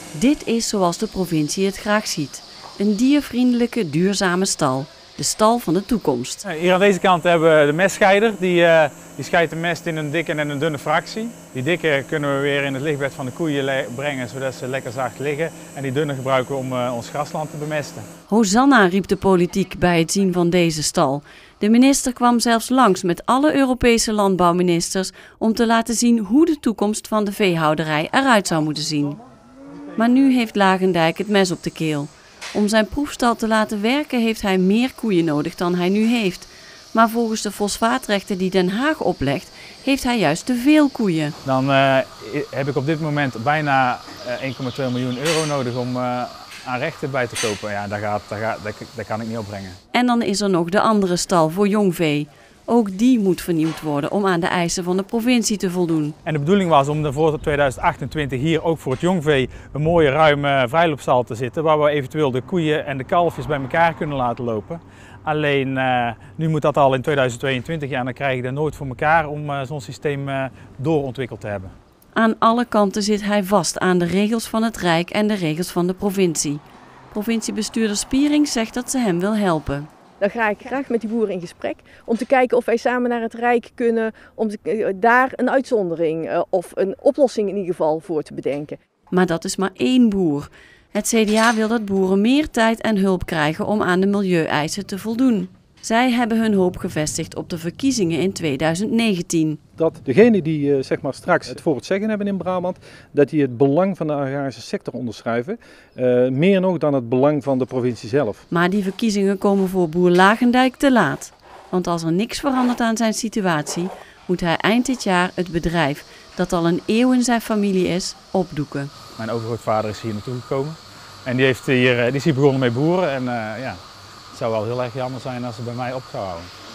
Dit is zoals de provincie het graag ziet. Een diervriendelijke, duurzame stal. De stal van de toekomst. Hier aan deze kant hebben we de mestscheider. Die scheidt de mest in een dikke en een dunne fractie. Die dikke kunnen we weer in het lichtbed van de koeien brengen, zodat ze lekker zacht liggen. En die dunne gebruiken we om ons grasland te bemesten. Hosanna, riep de politiek bij het zien van deze stal. De minister kwam zelfs langs met alle Europese landbouwministers om te laten zien hoe de toekomst van de veehouderij eruit zou moeten zien. Maar nu heeft Lagendijk het mes op de keel. Om zijn proefstal te laten werken heeft hij meer koeien nodig dan hij nu heeft. Maar volgens de fosfaatrechten die Den Haag oplegt, heeft hij juist te veel koeien. Dan heb ik op dit moment bijna 1,2 miljoen euro nodig om aan rechten bij te kopen. Ja, dat kan ik niet opbrengen. En dan is er nog de andere stal voor jongvee. Ook die moet vernieuwd worden om aan de eisen van de provincie te voldoen. En de bedoeling was om er voor 2028 hier ook voor het jongvee een mooie ruime vrijloopstal te zitten, waar we eventueel de koeien en de kalfjes bij elkaar kunnen laten lopen. Alleen nu moet dat al in 2022, ja, en dan krijg je dat nooit voor elkaar om zo'n systeem doorontwikkeld te hebben. Aan alle kanten zit hij vast aan de regels van het Rijk en de regels van de provincie. Provinciebestuurder Spiering zegt dat ze hem wil helpen. Dan ga ik graag met die boeren in gesprek om te kijken of wij samen naar het Rijk kunnen om daar een uitzondering of een oplossing in ieder geval voor te bedenken. Maar dat is maar één boer. Het CDA wil dat boeren meer tijd en hulp krijgen om aan de milieueisen te voldoen. Zij hebben hun hoop gevestigd op de verkiezingen in 2019. Dat degenen die straks het voor het zeggen hebben in Brabant, dat die het belang van de agrarische sector onderschrijven. Meer nog dan het belang van de provincie zelf. Maar die verkiezingen komen voor boer Lagendijk te laat. Want als er niks verandert aan zijn situatie, moet hij eind dit jaar het bedrijf, dat al een eeuw in zijn familie is, opdoeken. Mijn overgrootvader is hier naartoe gekomen en die is hier begonnen met boeren. En, het zou wel heel erg jammer zijn als ze bij mij op zou houden.